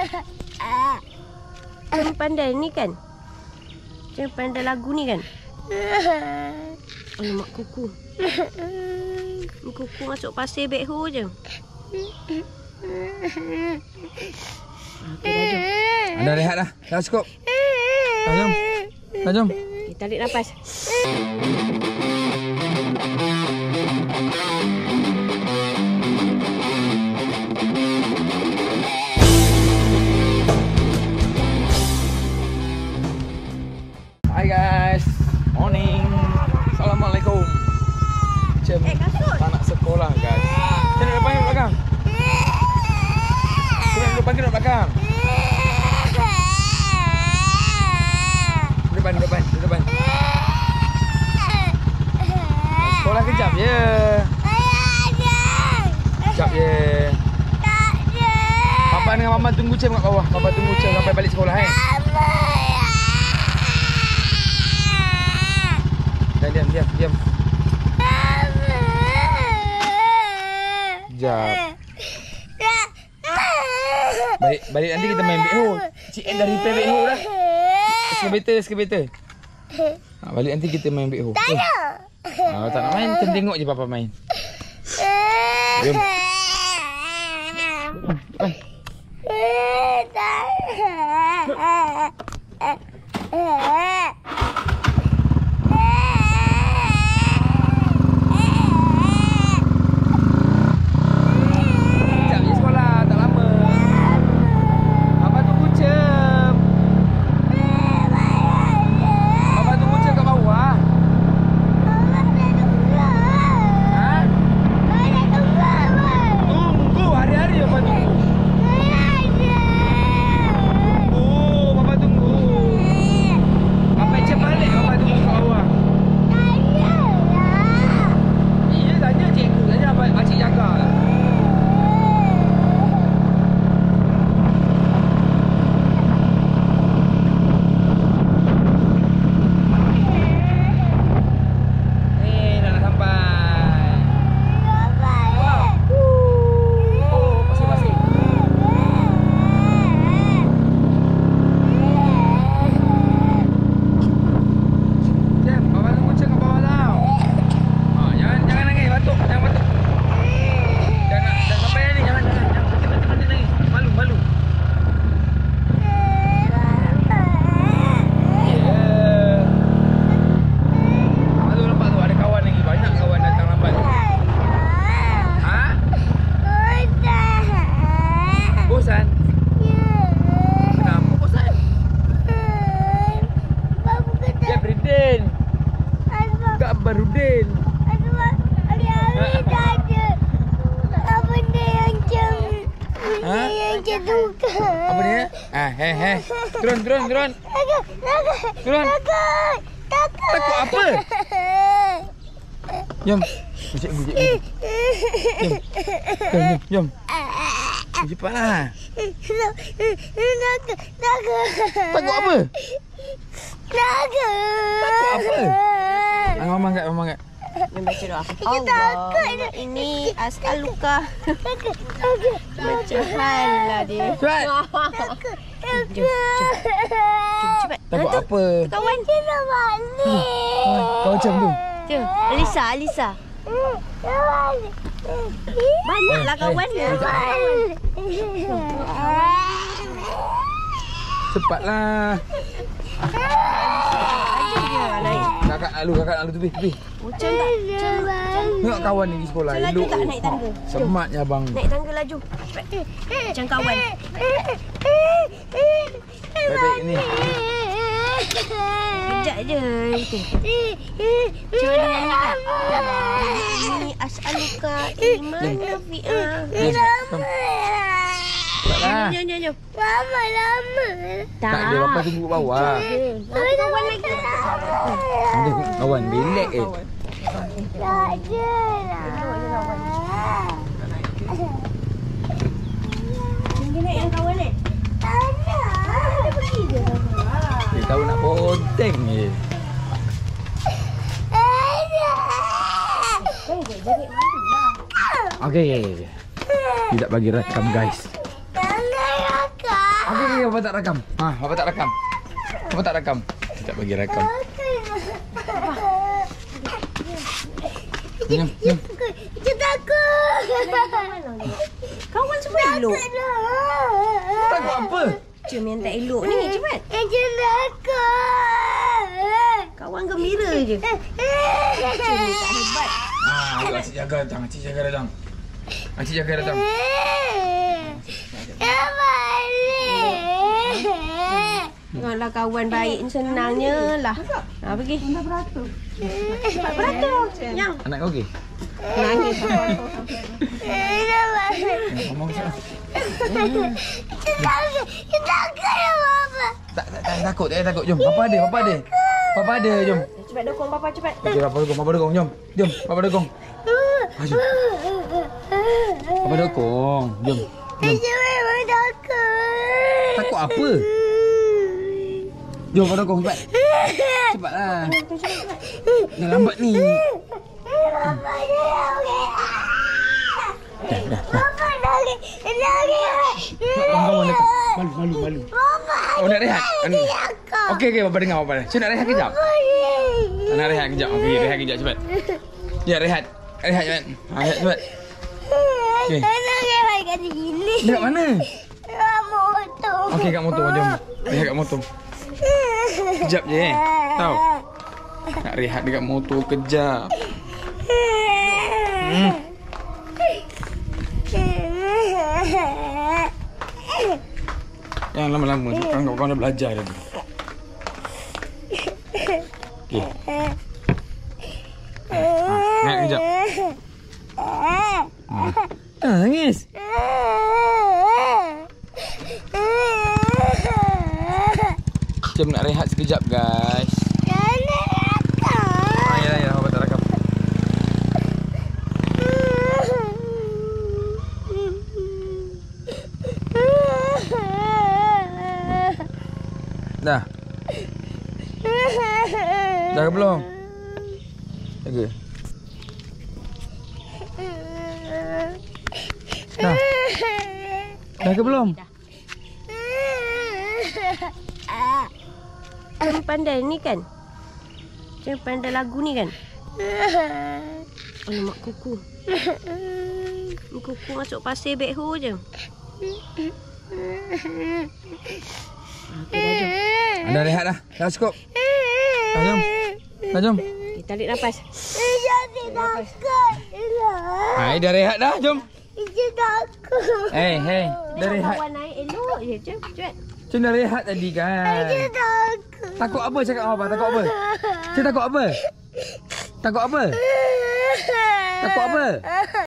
Jangan pandai ni kan? Jangan pandai lagu ni kan? Alamak kuku. Kuku masuk pasir backhoe je. Okey, dah jom. Dah rehat dah. Dah cukup. Dah jom. Dah jom. Kita tarik nafas. Hai guys. Morning. Assalamualaikum. Macam tak nak sekolah guys. Kita nak depan ke belakang? Kita nak depan ke belakang? Depan. Sekolah kejap je. Kejap je. Papa dengan Mama tunggu Cem kat bawah. Papa tunggu Cem sampai balik sekolah Diam. Sekejap. Balik nanti kita main backhoe. Cik N dah repair backhoe dah. Excavator. Balik nanti kita main backhoe. Tak nak main, kita tengok je Papa main. Jom. Barudin. Apa dia? Turun. Turun. Takut apa? Jom. Jom. Cepatlah. Takut apa? Takut apa? Mama enggak. Membaca doa. Allah, ini as'aluka. Bacahan lah dia. Cepat. Jom, cepat. Takut apa? Kawan. Kau macam tu. Jom, Alisa. Banyaklah kawan dia. Cepatlah. Kakak lalu tepi. Macam tak? Tengok kawan ni di sekolah. Laju tak naik tangga? Sematnya abang. Naik tangga laju. Cepat. Macam kawan. Baik ni. Sekejap je. Macam mana nyanyi tak? Ini as'aluka iman nafi'ah. Jom. Lama. Tak ada, Papa tunggu bawah. Kawan lagi. Ada kawan, relax Tak ada lah. Tinggi naik yang kawan ni. Tak ada. Dia pergi je. Dia tahu nak ponteng je. Okey. Tidak bagi rakam guys. Jangan rakam. Okey, Papa tak rakam. Papa tak rakam. Papa tak rakam. Tak bagi rakam. Jom. Dia takut. Kawan semua elok. Takut apa? Jom yang tak elok ni, cepat. Dia takut. Kawan gembira je. Jom ni tak hebat. Ayo Acik jaga datang. Acik jaga datang. Acik jaga datang. Ya balik. Tengoklah kawan baik ni senangnya lah. Pergi. Beratur. Yang. Anak kau okey? Nangis. Ya balik. Ngomong sana. Kita takut ya Papa. Tak takut. Jom. Papa ada. Jom. Cepat dokong Papa cepat. Okey, Papa dokong. Jom. Papa dokong. Jom. Papa dokong. Jom. Saya memang takut. Takut apa? Jom Papa dokong cepat. Cepatlah. Dah lambat ni. Papa dah. Dah. Papa lagi. Kawan dekat. Malu. Papa. Oh, nak rehat? Okey, Papa dengar Papa dah. Cik nak rehat kejap? Nak rehat kejap. Okey, rehat kejap cepat. Ya, rehat. Rehat cepat. Rehat cepat. Okey. Nak kat sini. Dekat mana? Motor. Okey, kat motor. Jom. Rehat kat motor. Kejap je Tahu? Nak rehat dekat motor kejap. Yang lama-lama sekarang kau dah belajar dah. Okey. Rehat kejap. Nangis. Jom nak rehat sekejap guys. Ya, Papa tak rakam. Dah. Dah ke belum? Jaga. Dah. Dah ke belum? Jangan pandai ni kan? Jangan pandai lagu ni kan? Alamak kuku. Kuku masuk pasir backhoe je. Okey dah jom. Dah rehat dah. Dah cukup. Dah jom. Kita tarik nafas. Jadi takut. Hai, dah rehat dah. Jom. Dia takut. Hey. Dah rehat. Kawan naik elok je. Jom, cepat. Cik dah rehat tadi kan. Dia takut. Takut apa cakap apa? Takut apa? Cik takut apa? Takut apa? Takut apa?